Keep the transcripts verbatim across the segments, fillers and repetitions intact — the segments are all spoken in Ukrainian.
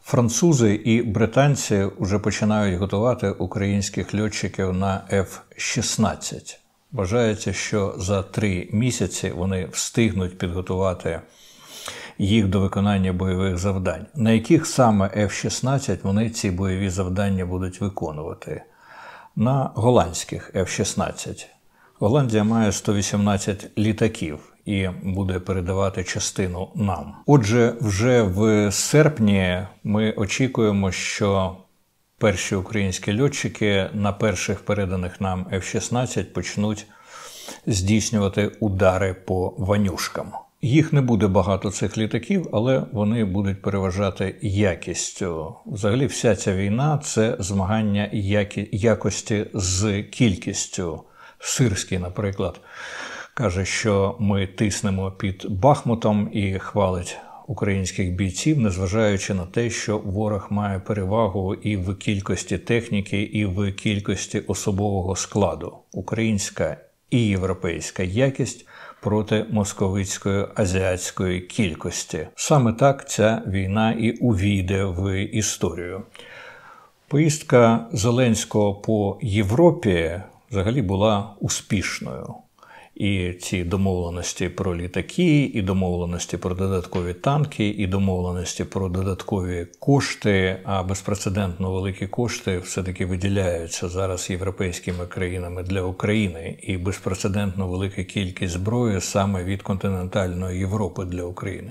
Французи і британці вже починають готувати українських льотчиків на еф шістнадцять. Вважається, що за три місяці вони встигнуть підготувати їх до виконання бойових завдань. На яких саме еф шістнадцять вони ці бойові завдання будуть виконувати? На голландських еф шістнадцять. Голландія має сто вісімнадцять літаків і буде передавати частину нам. Отже, вже в серпні ми очікуємо, що перші українські льотчики на перших переданих нам еф шістнадцять почнуть здійснювати удари по «Ванюшкам». Їх не буде багато, цих літаків, але вони будуть переважати якістю. Взагалі вся ця війна – це змагання які... якості з кількістю. Сирський, наприклад, каже, що ми тиснемо під Бахмутом і хвалить українських бійців, незважаючи на те, що ворог має перевагу і в кількості техніки, і в кількості особового складу. Українська і європейська якість проти московицької азіатської кількості. Саме так ця війна і увійде в історію. Поїздка Зеленського по Європі взагалі була успішною. І ці домовленості про літаки, і домовленості про додаткові танки, і домовленості про додаткові кошти, а безпрецедентно великі кошти все-таки виділяються зараз європейськими країнами для України, і безпрецедентно велика кількість зброї саме від континентальної Європи для України.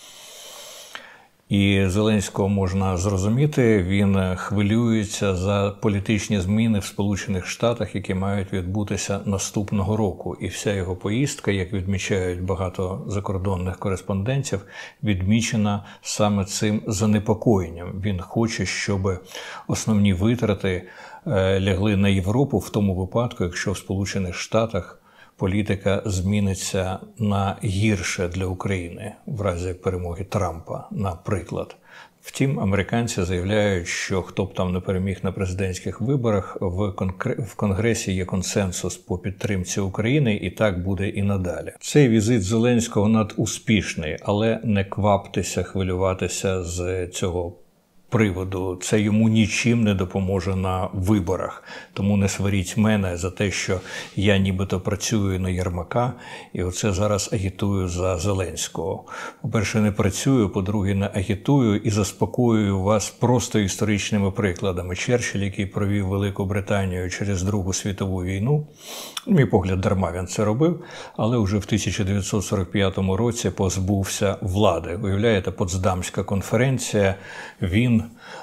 І Зеленського можна зрозуміти, він хвилюється за політичні зміни в Сполучених Штатах, які мають відбутися наступного року. І вся його поїздка, як відмічають багато закордонних кореспондентів, відмічена саме цим занепокоєнням. Він хоче, щоб основні витрати лягли на Європу в тому випадку, якщо в Сполучених Штатах політика зміниться на гірше для України в разі перемоги Трампа, наприклад. Втім, американці заявляють, що хто б там не переміг на президентських виборах, в, конгр... в Конгресі є консенсус по підтримці України, і так буде і надалі. Цей візит Зеленського надуспішний, але не кваптеся хвилюватися з цього приводу. Це йому нічим не допоможе на виборах. Тому не сваріть мене за те, що я нібито працюю на Єрмака і оце зараз агітую за Зеленського. По-перше, не працюю, по-друге, не агітую і заспокоюю вас просто історичними прикладами. Черчилль, який провів Велику Британію через Другу світову війну, на мій погляд, дарма він це робив, але вже в тисяча дев'ятсот сорок п'ятому році позбувся влади. Уявляєте, Потсдамська конференція, він,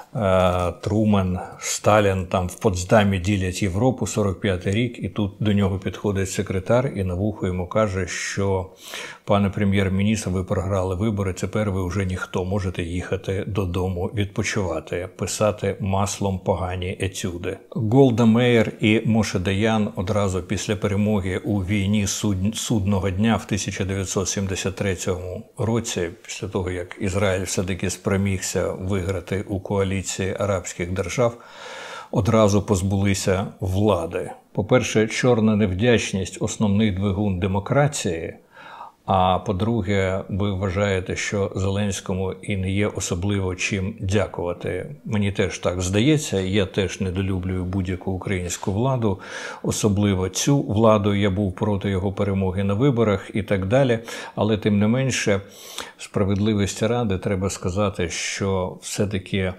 Трумен, Сталін там в Потсдамі ділять Європу, сорок п'ятий рік, і тут до нього підходить секретар і на вухо йому каже, що пане прем'єр-міністр, ви програли вибори, тепер ви вже ніхто, можете їхати додому відпочивати, писати маслом погані етюди. Голда Меїр і Моше Даян одразу після перемоги у війні суд... судного дня в тисяча дев'ятсот сімдесят третьому році, після того, як Ізраїль все-таки спромігся виграти у коаліції арабських держав, одразу позбулися влади. По-перше, чорна невдячність – основний двигун демократії, а по-друге, ви вважаєте, що Зеленському і не є особливо чим дякувати. Мені теж так здається, я теж недолюблюю будь-яку українську владу, особливо цю владу, я був проти його перемоги на виборах і так далі. Але тим не менше, справедливості ради треба сказати, що все-таки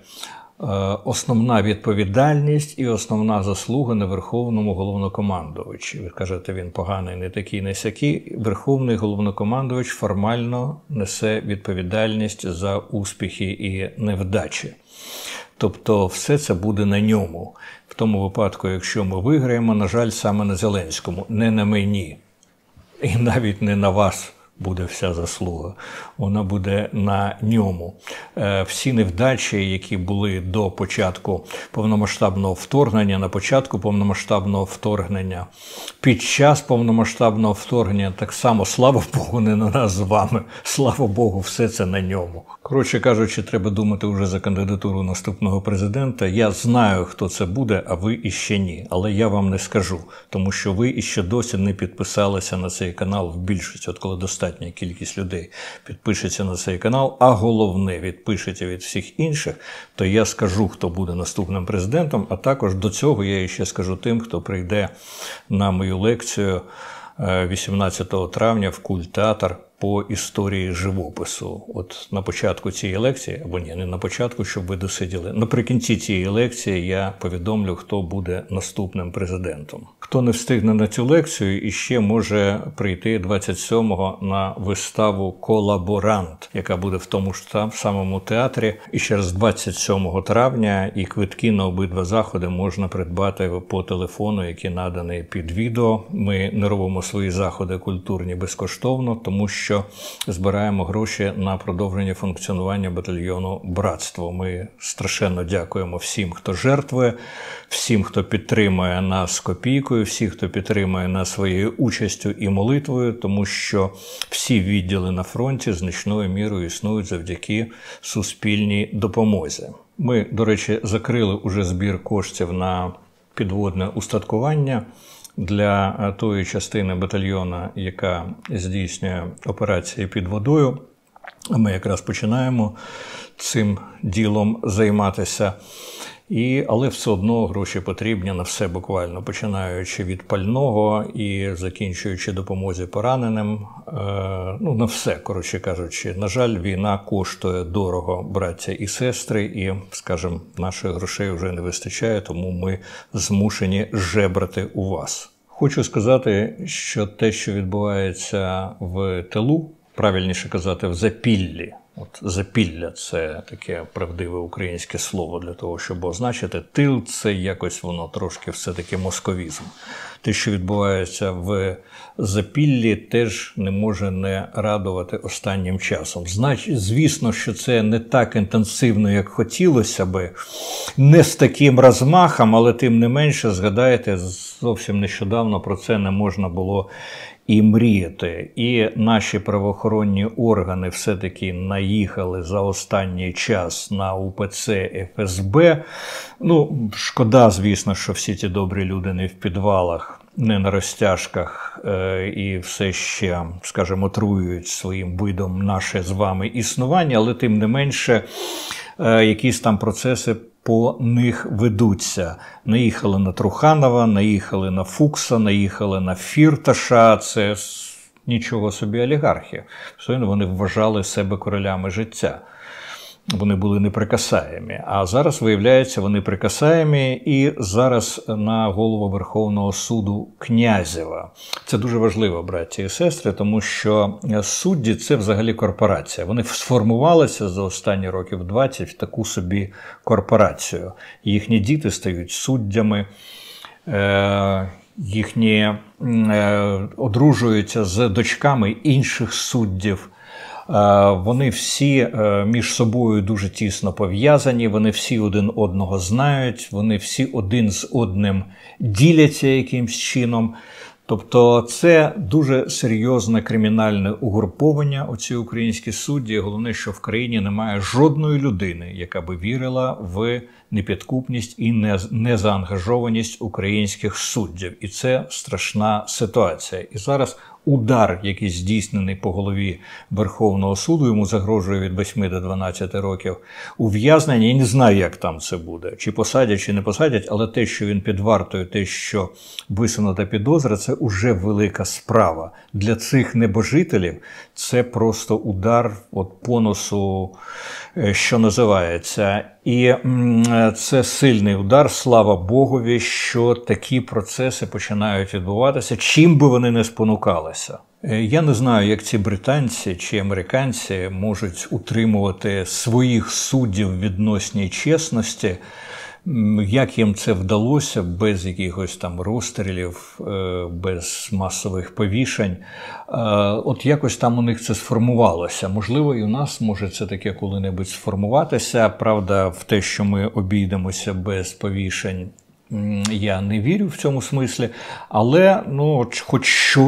основна відповідальність і основна заслуга на Верховному головнокомандувачі. Ви кажете, він поганий, не такий, не сякий. Верховний головнокомандувач формально несе відповідальність за успіхи і невдачі. Тобто все це буде на ньому. В тому випадку, якщо ми виграємо, на жаль, саме на Зеленському, не на мені. І навіть не на вас буде вся заслуга. Вона буде на ньому. Всі невдачі, які були до початку повномасштабного вторгнення, на початку повномасштабного вторгнення, під час повномасштабного вторгнення, так само, слава Богу, не на нас з вами. Слава Богу, все це на ньому. Коротше кажучи, треба думати вже за кандидатуру наступного президента. Я знаю, хто це буде, а ви іще ні. Але я вам не скажу, тому що ви іще досі не підписалися на цей канал в більшості. От коли достатня кількість людей підпишеться на цей канал, а головне, відпишеться від всіх інших, то я скажу, хто буде наступним президентом, а також до цього я іще скажу тим, хто прийде на мою лекцію вісімнадцятого травня в Культ-театр по історії живопису. От на початку цієї лекції, або ні, не на початку, щоб ви досиділи, наприкінці цієї лекції я повідомлю, хто буде наступним президентом. Хто не встигне на цю лекцію, іще може прийти двадцять сьомого на виставу «Колаборант», яка буде в тому ж там самому театрі. І ще раз двадцять сьомого травня, і квитки на обидва заходи можна придбати по телефону, який наданий під відео. Ми не робимо свої заходи культурні безкоштовно, тому що збираємо гроші на продовження функціонування батальйону «Братство». Ми страшенно дякуємо всім, хто жертвує, всім, хто підтримує нас копійкою, всім, хто підтримує нас своєю участю і молитвою, тому що всі відділи на фронті значною мірою існують завдяки суспільній допомозі. Ми, до речі, закрили уже збір коштів на підводне устаткування для тої частини батальйона, яка здійснює операції під водою. Ми якраз починаємо цим ділом займатися. І, але все одно гроші потрібні на все буквально, починаючи від пального і закінчуючи допомозі пораненим. Е, ну, на все, коротше кажучи. На жаль, війна коштує дорого, браття і сестри, і, скажімо, наших грошей вже не вистачає, тому ми змушені жебрати у вас. Хочу сказати, що те, що відбувається в тилу, правильніше казати, в запіллі. От запілля – це таке правдиве українське слово для того, щоб означити. Тил – це якось воно трошки все-таки московізм. Те, що відбувається в запіллі, теж не може не радувати останнім часом. Значить, звісно, що це не так інтенсивно, як хотілося би, не з таким розмахом, але тим не менше, згадайте, зовсім нещодавно про це не можна було і мріяти. І наші правоохоронні органи все-таки наїхали за останній час на УПЦ еф ес бе. Ну, шкода, звісно, що всі ті добрі люди не в підвалах, не на розтяжках е, і все ще, скажімо, отруюють своїм видом наше з вами існування, але тим не менше е, якісь там процеси по них ведуться. Наїхали на Труханова, наїхали на Фукса, наїхали на Фірташа. Це нічого собі олігархи. Вони вважали себе королями життя. Вони були неприкасаємі. А зараз, виявляється, вони прикасаємі. І зараз на голову Верховного суду Князєва. Це дуже важливо, браті і сестри, тому що судді – це взагалі корпорація. Вони сформувалися за останні років двадцять в таку собі корпорацію. Їхні діти стають суддями, е- їхні е- одружуються з дочками інших суддів. Вони всі між собою дуже тісно пов'язані, вони всі один одного знають, вони всі один з одним діляться якимсь чином. Тобто це дуже серйозне кримінальне угруповання, оці українські судді. Головне, що в країні немає жодної людини, яка би вірила в непідкупність і незаангажованість українських суддів. І це страшна ситуація. І зараз удар, який здійснений по голові Верховного суду, йому загрожує від восьми до дванадцяти років ув'язнення. Я не знаю, як там це буде. Чи посадять, чи не посадять, але те, що він під вартою, те, що висунута підозра, це уже велика справа. Для цих небожителів це просто удар от по носу, що називається. І це сильний удар, слава Богові, що такі процеси починають відбуватися, чим би вони не спонукалися. Я не знаю, як ці британці чи американці можуть утримувати своїх суддів в відносній чесності, як їм це вдалося без якихось там розстрілів, без масових повішень. От якось там у них це сформувалося. Можливо, і у нас може це таке коли-небудь сформуватися. Правда, в те, що ми обійдемося без повішень, я не вірю в цьому смислі. Але, ну, хоч щось,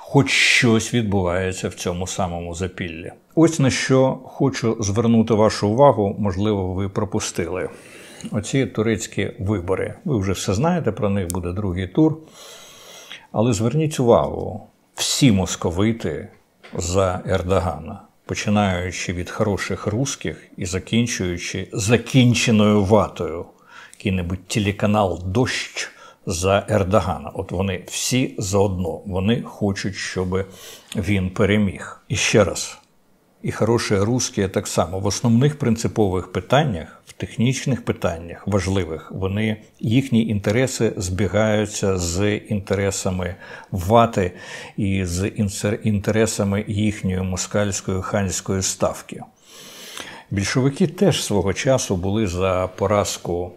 хоч щось відбувається в цьому самому запіллі. Ось на що хочу звернути вашу увагу, можливо, ви пропустили. Оці турецькі вибори. Ви вже все знаєте про них, буде другий тур. Але зверніть увагу, всі московити за Ердогана, починаючи від хороших русських і закінчуючи закінченою ватою, який-небудь телеканал «Дощ» за Ердогана. От вони всі заодно, вони хочуть, щоб він переміг. І ще раз, і хороші русські так само. В основних принципових питаннях, в технічних питаннях важливих, вони, їхні інтереси збігаються з інтересами вати і з інтересами їхньої москальської ханської ставки. Більшовики теж свого часу були за поразку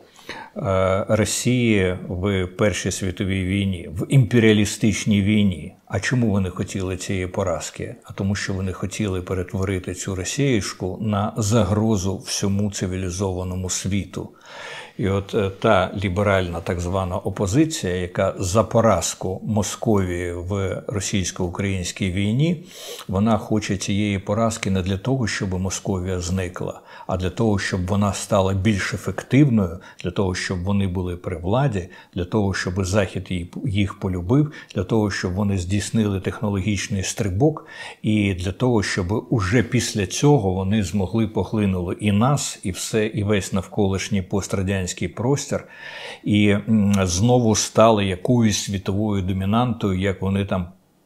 Росії в Першій світовій війні, в імперіалістичній війні. А чому вони хотіли цієї поразки? А тому, що вони хотіли перетворити цю росіїшку на загрозу всьому цивілізованому світу. І от та ліберальна так звана опозиція, яка за поразку Московії в російсько-українській війні, вона хоче цієї поразки не для того, щоб Московія зникла, а для того, щоб вона стала більш ефективною, для того, щоб вони були при владі, для того, щоб Захід їх полюбив, для того, щоб вони здійснили технологічний стрибок, і для того, щоб уже після цього вони змогли поглинули і нас, і все, і весь навколишній пострадянський простір, і знову стали якоюсь світовою домінантою, як вони там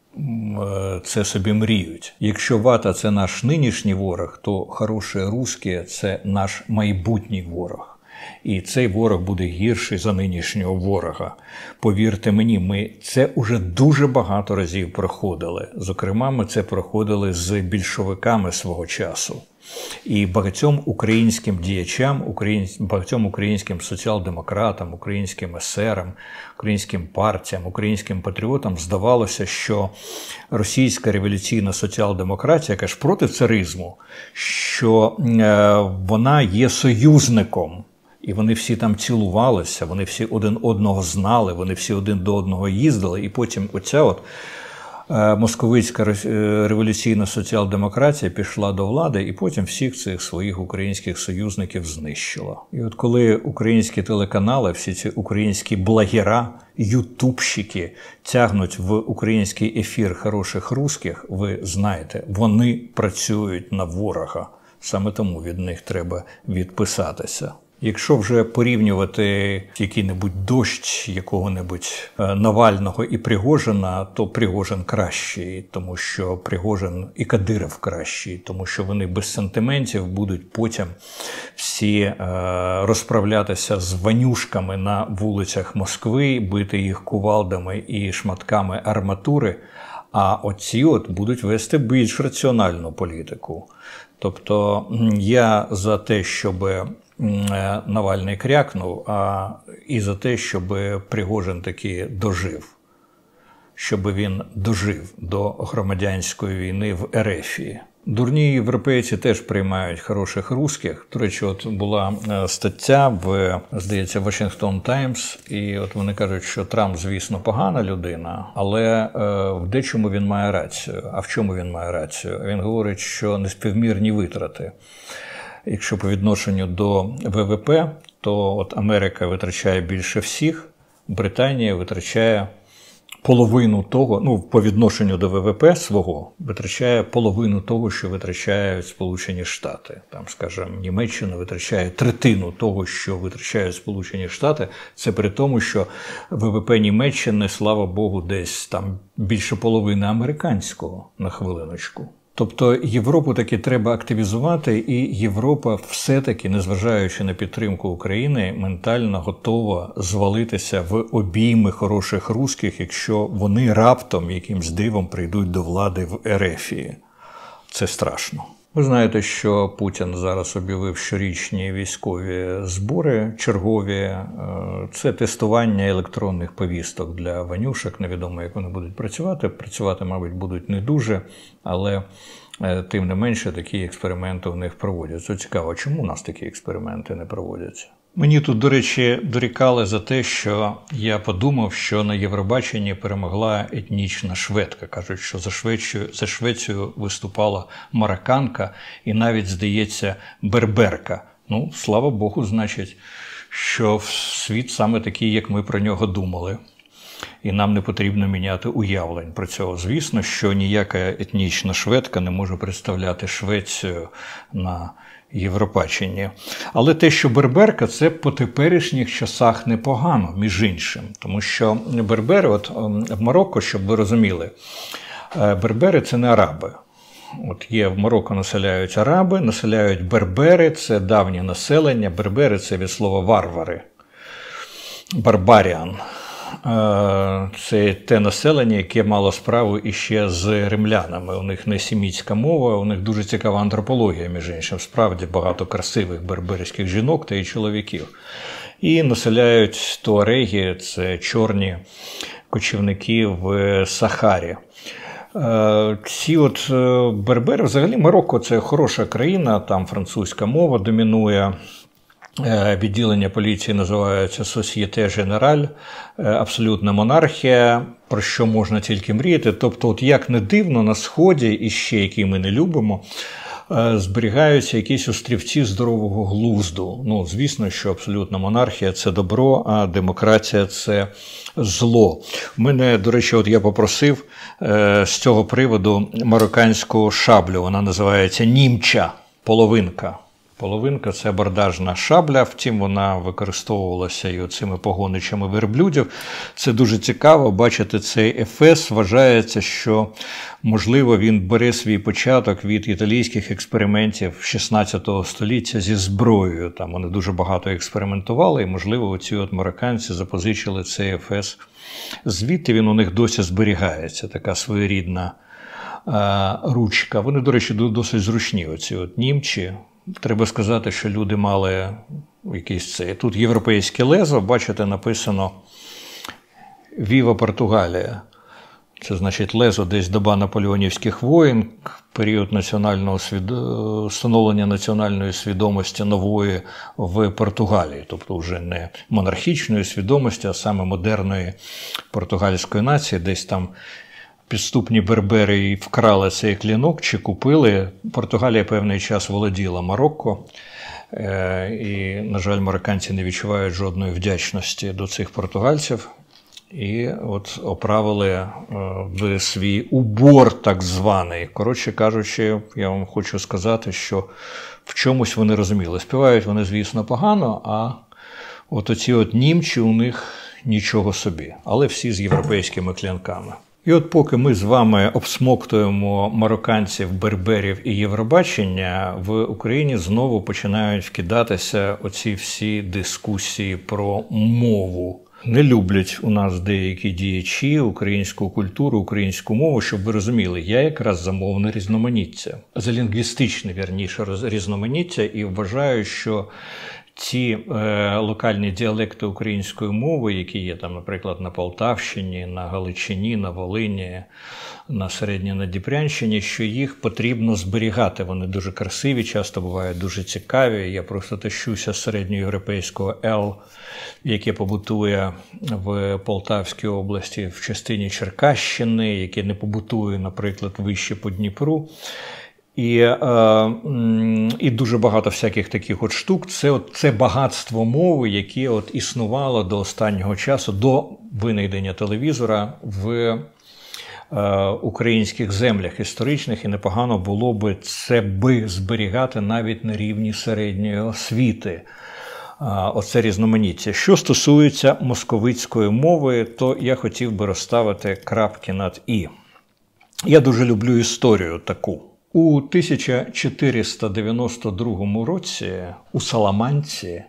це собі мріють. Якщо вата – це наш нинішній ворог, то хороші русські – це наш майбутній ворог. І цей ворог буде гірший за нинішнього ворога. Повірте мені, ми це уже дуже багато разів проходили. Зокрема, ми це проходили з більшовиками свого часу. І багатьом українським діячам, багатьом українським соціал-демократам, українським есерам, українським партіям, українським патріотам здавалося, що російська революційна соціал-демократія, яка ж проти царизму, що вона є союзником. І вони всі там цілувалися, вони всі один одного знали, вони всі один до одного їздили. І потім оця от московицька революційна соціал-демократія пішла до влади і потім всіх цих своїх українських союзників знищила. І от коли українські телеканали, всі ці українські блогера, ютубщики тягнуть в український ефір хороших русських, ви знаєте, вони працюють на ворога. Саме тому від них треба відписатися. Якщо вже порівнювати який-небудь дощ якого-небудь Навального і Пригожина, то Пригожин кращий, тому що Пригожин і Кадиров кращий, тому що вони без сантиментів будуть потім всі розправлятися з ванюшками на вулицях Москви, бити їх кувалдами і шматками арматури, а оці от будуть вести більш раціональну політику. Тобто я за те, щоб Навальний крякнув, а і за те, щоб Пригожин таки дожив. Щоб він дожив до громадянської війни в Ерефії. Дурні європейці теж приймають хороших русських. До речі, от була стаття в, здається, Washington Times, і от вони кажуть, що Трамп, звісно, погана людина, але в дечому він має рацію. А в чому він має рацію? Він говорить, що неспівмірні витрати. Якщо по відношенню до ВВП, то от Америка витрачає більше всіх, Британія витрачає половину того, ну, по відношенню до ВВП свого, витрачає половину того, що витрачають Сполучені Штати. Там, скажімо, Німеччина витрачає третину того, що витрачають Сполучені Штати. Це при тому, що ВВП Німеччини, слава Богу, десь там більше половини американського, на хвилиночку. Тобто Європу таки треба активізувати, і Європа все-таки, незважаючи на підтримку України, ментально готова звалитися в обійми хороших русських, якщо вони раптом якимсь дивом прийдуть до влади в Ерефії. Це страшно. Ви знаєте, що Путін зараз об'явив щорічні військові збори чергові. Це тестування електронних повісток для ванюшок. Невідомо, як вони будуть працювати. Працювати, мабуть, будуть не дуже, але тим не менше такі експерименти в них проводяться. Цікаво, чому у нас такі експерименти не проводяться? Мені тут, до речі, дорікали за те, що я подумав, що на Євробаченні перемогла етнічна шведка. Кажуть, що за Швецію, за Швецію виступала марокканка і навіть, здається, берберка. Ну, слава Богу, значить, що світ саме такий, як ми про нього думали. І нам не потрібно міняти уявлень про цього. Звісно, що ніяка етнічна шведка не може представляти Швецію на Євробаченні. Але те, що берберка, це по теперішніх часах непогано, між іншим. Тому що бербери, от в Марокко, щоб ви розуміли, бербери – це не араби. От є в Марокко населяють араби, населяють бербери, це давнє населення. Бербери – це від слова варвари, барбаріан. Це те населення, яке мало справу іще з римлянами. У них не семітська мова, у них дуже цікава антропологія, між іншим. Справді багато красивих берберських жінок та й чоловіків. І населяють туареги, це чорні кочівники в Сахарі. Ці от бербери, взагалі Марокко – це хороша країна, там французька мова домінує. Відділення поліції називається «Сосьєте Женераль», абсолютна монархія, про що можна тільки мріяти. Тобто, от як не дивно, на Сході, і ще які ми не любимо, зберігаються якісь острівці здорового глузду. Ну, звісно, що абсолютна монархія – це добро, а демократія – це зло. У мене, до речі, от я попросив з цього приводу марокканську шаблю. Вона називається «німча», половинка. Половинка – це абордажна шабля, втім вона використовувалася і оцими погоничами верблюдів. Це дуже цікаво, бачити цей ефес. Вважається, що, можливо, він бере свій початок від італійських експериментів шістнадцятого століття зі зброєю. Там вони дуже багато експериментували, і, можливо, оці от марокканці запозичили цей ефес. Звідти він у них досі зберігається, така своєрідна а, ручка. Вони, до речі, досить зручні, оці от німчі. Треба сказати, що люди мали якийсь цей. Тут європейське лезо, бачите, написано «Віва Португалія». Це значить лезо десь доба наполеонівських воєн, період національного свід... становлення національної свідомості нової в Португалії. Тобто вже не монархічної свідомості, а саме модерної португальської нації, десь там підступні бербери і вкрали цей клінок чи купили. Португалія певний час володіла Марокко. І, на жаль, марокканці не відчувають жодної вдячності до цих португальців. І от оправили в свій убор так званий. Коротше кажучи, я вам хочу сказати, що в чомусь вони розуміли. Співають вони, звісно, погано, а от оці от німчі у них нічого собі. Але всі з європейськими клянками. І от поки ми з вами обсмоктуємо марокканців, берберів і Євробачення, в Україні знову починають вкидатися оці всі дискусії про мову. Не люблять у нас деякі діячі українську культуру, українську мову, щоб ви розуміли, я якраз за мовне різноманіття, за лінгвістичне, вірніше, різноманіття, і вважаю, що ті е, локальні діалекти української мови, які є там, наприклад, на Полтавщині, на Галичині, на Волині, на Середньонадніпрянщині, що їх потрібно зберігати. Вони дуже красиві, часто бувають дуже цікаві. Я просто тащуся з середньоєвропейського «Л», яке побутує в Полтавській області, в частині Черкащини, яке не побутує, наприклад, вище по Дніпру. І, е, і дуже багато всяких таких от штук. Це, от, це багатство мови, яке от існувало до останнього часу, до винайдення телевізора в е, українських землях історичних. І непогано було би це би зберігати навіть на рівні середньої освіти. Е, оце різноманіття. Що стосується московицької мови, то я хотів би розставити крапки над «і». Я дуже люблю історію таку. У тисяча чотириста дев'яносто другому році у Саламанці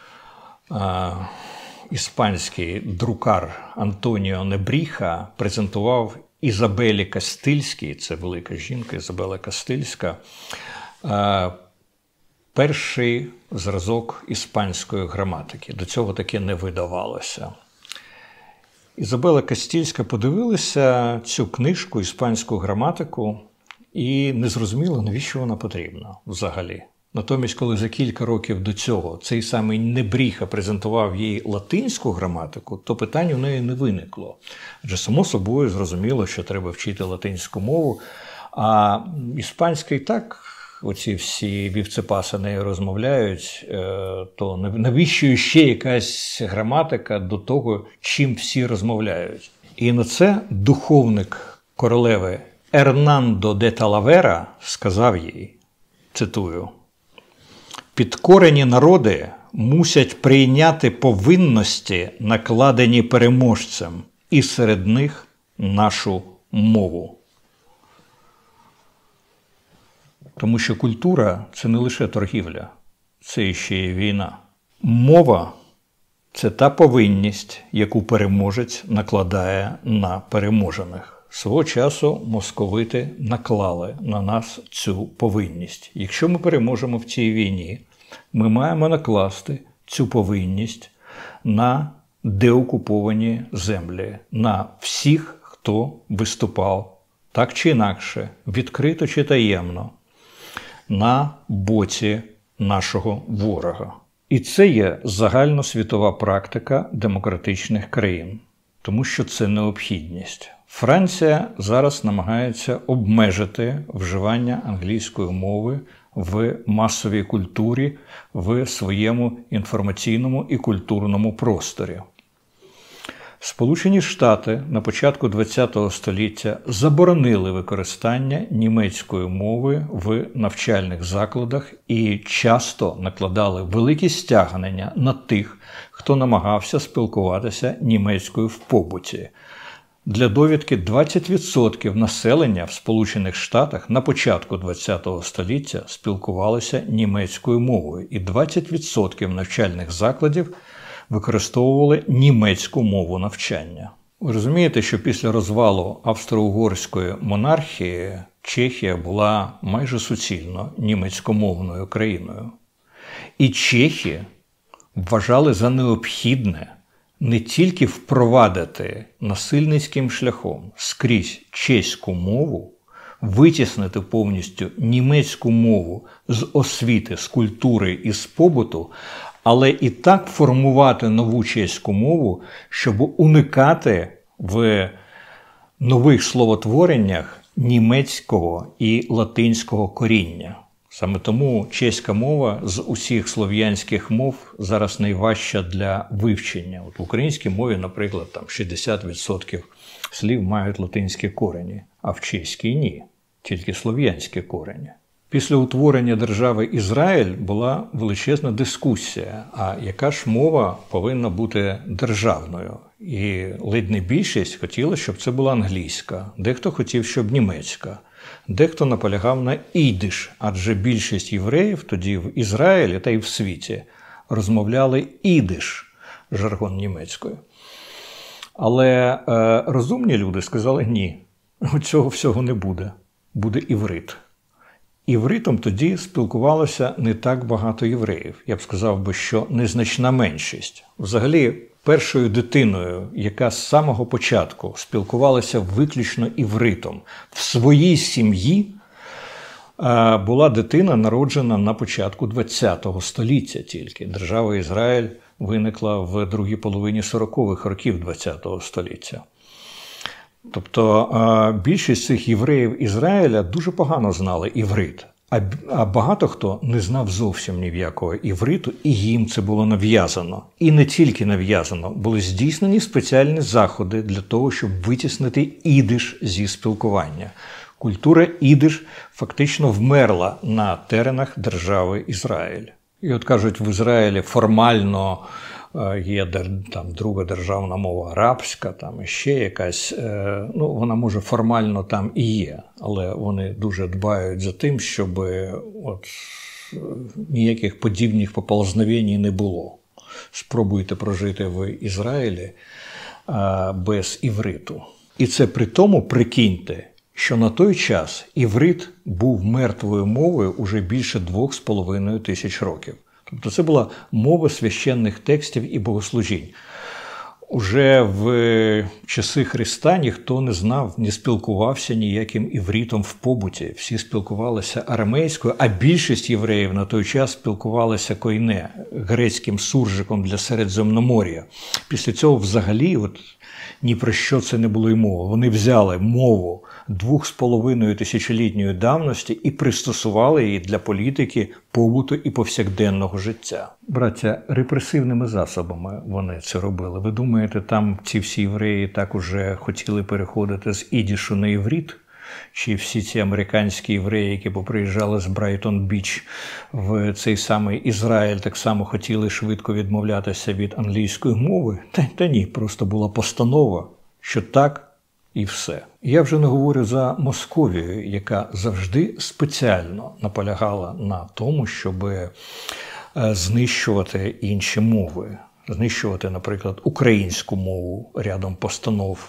а, іспанський друкар Антоніо Небріха презентував Ізабелі Кастильській, це велика жінка, Ізабела Кастильська, а, перший зразок іспанської граматики. До цього таке не видавалося. Ізабела Кастильська подивилася цю книжку, іспанську граматику, і не зрозуміло, навіщо вона потрібна взагалі. Натомість, коли за кілька років до цього цей самий Небріха презентував їй латинську граматику, то питань у неї не виникло. Адже само собою зрозуміло, що треба вчити латинську мову, а іспанська і так оці всі вівцепаси нею розмовляють, то навіщо ще якась граматика до того, чим всі розмовляють? І на це духовник королеви Ернандо де Талавера сказав їй, цитую, «Підкорені народи мусять прийняти повинності, накладені переможцем, і серед них нашу мову». Тому що культура – це не лише торгівля, це ще й війна. Мова – це та повинність, яку переможець накладає на переможених. Свого часу московити наклали на нас цю повинність. Якщо ми переможемо в цій війні, ми маємо накласти цю повинність на деокуповані землі, на всіх, хто виступав так чи інакше, відкрито чи таємно, на боці нашого ворога. І це є загальносвітова практика демократичних країн, тому що це необхідність. Франція зараз намагається обмежити вживання англійської мови в масовій культурі, в своєму інформаційному і культурному просторі. Сполучені Штати на початку ХХ століття заборонили використання німецької мови в навчальних закладах і часто накладали великі стягнення на тих, хто намагався спілкуватися німецькою в побуті. Для довідки, двадцять відсотків населення в Сполучених Штатах на початку ХХ століття спілкувалися німецькою мовою, і двадцять відсотків навчальних закладів використовували німецьку мову навчання. Ви розумієте, що після розвалу австро-угорської монархії Чехія була майже суцільно німецькомовною країною. І чехи вважали за необхідне не тільки впровадити насильницьким шляхом скрізь чеську мову, витіснити повністю німецьку мову з освіти, з культури і з побуту, але і так формувати нову чеську мову, щоб уникати в нових словотвореннях німецького і латинського коріння. Саме тому чеська мова з усіх слов'янських мов зараз найважча для вивчення. От в українській мові, наприклад, там шістдесят відсотків слів мають латинські корені, а в чеській – ні, тільки слов'янські корені. Після утворення держави Ізраїль була величезна дискусія, а яка ж мова повинна бути державною. І ледь не більшість хотіла, щоб це була англійська, дехто хотів, щоб німецька, дехто наполягав на ідиш, адже більшість євреїв тоді в Ізраїлі та й в світі розмовляли ідиш, жаргон німецькою. Але е, розумні люди сказали, ні, цього всього не буде, буде іврит. Івритом тоді спілкувалося не так багато євреїв. Я б сказав би, що незначна меншість. Взагалі, першою дитиною, яка з самого початку спілкувалася виключно івритом в своїй сім'ї, була дитина, народжена на початку ХХ століття тільки. Держава Ізраїль виникла в другій половині сорокових років ХХ століття. Тобто більшість цих євреїв Ізраїля дуже погано знали іврит, а багато хто не знав зовсім ні в якого івриту, і їм це було нав'язано. І не тільки нав'язано, були здійснені спеціальні заходи для того, щоб витіснити ідиш зі спілкування. Культура ідиш фактично вмерла на теренах держави Ізраїль. І от кажуть, в Ізраїлі формально є там друга державна мова арабська, там ще якась, ну вона може формально там і є, але вони дуже дбають за тим, щоб от ніяких подібних поползновень не було. Спробуйте прожити в Ізраїлі без івриту. І це при тому, прикиньте, що на той час іврит був мертвою мовою уже більше двох з половиною тисяч років. Тобто це була мова священних текстів і богослужінь. Уже в часи Христа ніхто не знав, не спілкувався ніяким івритом в побуті. Всі спілкувалися арамейською, а більшість євреїв на той час спілкувалися койне, грецьким суржиком для Середземномор'я. Після цього взагалі от, ні про що це не було й мови. Вони взяли мову двох з половиною тисячолітньої давності і пристосували її для політики, побуту і повсякденного життя. Браття, репресивними засобами вони це робили. Ви думаєте, там ці всі євреї так уже хотіли переходити з ідішу на іврит? Чи всі ці американські євреї, які поприїжджали з Брайтон-Біч в цей самий Ізраїль, так само хотіли швидко відмовлятися від англійської мови? Та, та ні, просто була постанова, що так і все. Я вже не говорю за Московію, яка завжди спеціально наполягала на тому, щоб знищувати інші мови. Знищувати, наприклад, українську мову рядом постанов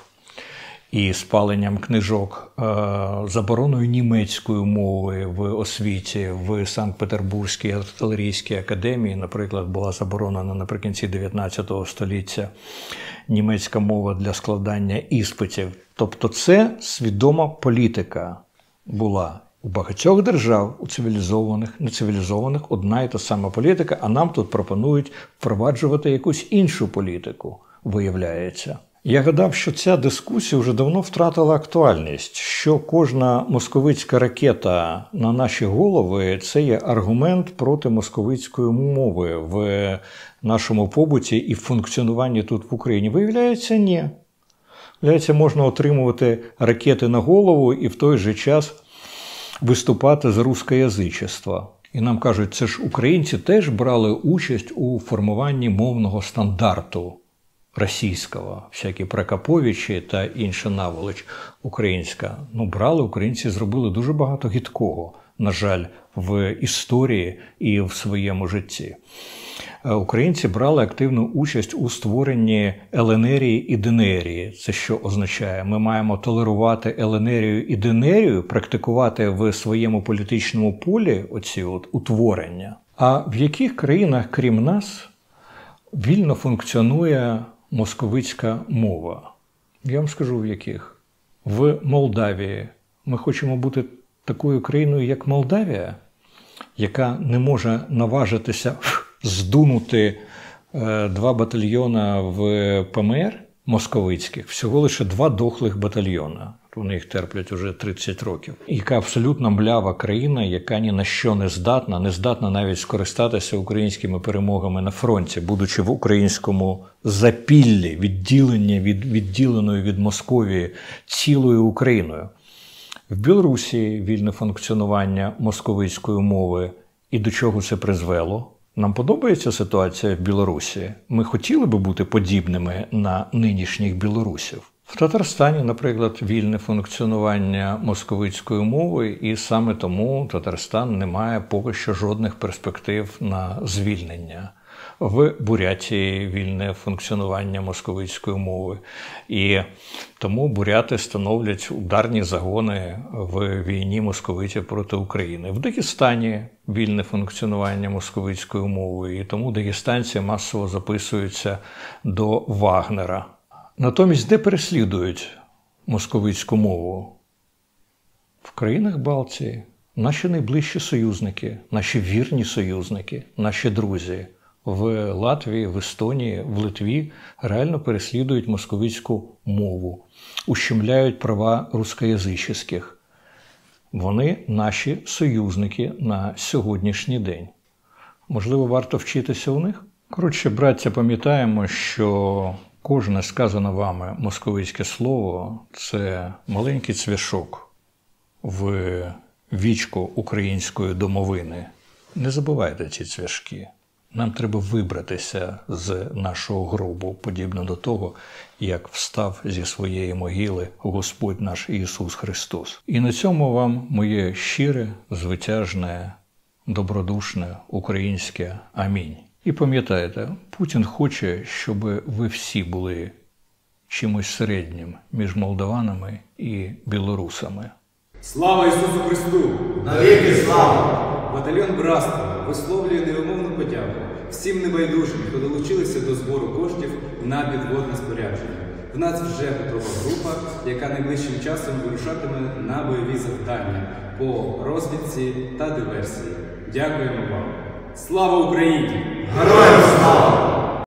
і спаленням книжок, забороною німецької мови в освіті. В Санкт-Петербурзькій артилерійській академії, наприклад, була заборонена наприкінці дев'ятнадцятого століття німецька мова для складання іспитів. Тобто це свідома політика була. У багатьох держав, у цивілізованих, нецивілізованих, одна і та сама політика, а нам тут пропонують впроваджувати якусь іншу політику, виявляється. Я гадав, що ця дискусія вже давно втратила актуальність, що кожна московицька ракета на наші голови – це є аргумент проти московицької мови в нашому побуті і в функціонуванні тут в Україні. Виявляється, ні. Виявляється, можна отримувати ракети на голову і в той же час виступати за рускоязичество. І нам кажуть, це ж українці теж брали участь у формуванні мовного стандарту російського, всякі Прокоповичі та інша наволоч українська. Ну, брали, українці зробили дуже багато гидкого, на жаль, в історії і в своєму житті. Українці брали активну участь у створенні еленерії і денерії. Це що означає? Ми маємо толерувати еленерію і денерію, практикувати в своєму політичному полі оці от утворення. А в яких країнах, крім нас, вільно функціонує московицька мова? Я вам скажу, в яких. В Молдавії. Ми хочемо бути такою країною, як Молдавія, яка не може наважитися здунути два батальйона в ПМР московицьких, всього лише два дохлих батальйона. Вони їх терплять уже тридцять років. І яка абсолютно млява країна, яка ні на що не здатна, не здатна навіть скористатися українськими перемогами на фронті, будучи в українському запіллі, відділення від, відділеною від Московії цілою Україною. В Білорусі вільне функціонування московицької мови. І до чого це призвело? Нам подобається ситуація в Білорусі? Ми хотіли би бути подібними на нинішніх білорусів? В Татарстані, наприклад, вільне функціонування московицької мови, і саме тому Татарстан не має поки що жодних перспектив на звільнення. В Бурятії вільне функціонування московицької мови. І тому буряти становлять ударні загони в війні московитів проти України. В Дагестані вільне функціонування московицької мови, і тому дагестанці масово записуються до Вагнера. Натомість, де переслідують московицьку мову? В країнах Балтії. Наші найближчі союзники, наші вірні союзники, наші друзі. В Латвії, в Естонії, в Литві реально переслідують московицьку мову, ущемляють права рускоязичних. Вони наші союзники на сьогоднішній день. Можливо, варто вчитися у них? Коротше, браття, пам'ятаємо, що кожне сказане вами московицьке слово – це маленький цвяшок в вічку української домовини. Не забувайте ці цвяшки. Нам треба вибратися з нашого гробу, подібно до того, як встав зі своєї могили Господь наш Ісус Христос. І на цьому вам моє щире, звитяжне, добродушне українське амінь. І пам'ятайте, Путін хоче, щоб ви всі були чимось середнім між молдаванами і білорусами. Слава Ісусу Христу! Навіки слава! Батальйон братства висловлює невимовну подяку всім небайдужим, хто долучилися до збору коштів на підводне спорядження. В нас вже готова група, яка найближчим часом вирушатиме на бойові завдання по розвідці та диверсії. Дякуємо вам! Слава Україні! Героям слава!